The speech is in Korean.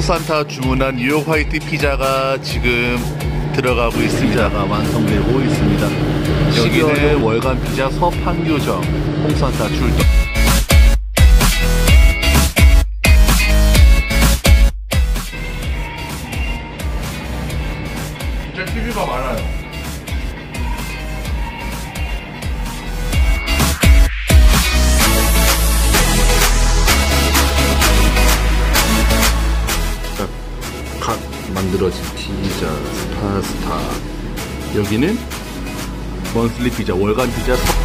홍산타 주문한 뉴욕 화이트 피자가 지금 들어가고 있습니다. 피자가 완성되고 있습니다. 여기는 월간 피자 서판교점 홍산타 출동. 진짜 TV가 많아요. 갓 만들어진 피자, 파스타. 여기는 먼슬리 피자, 월간 피자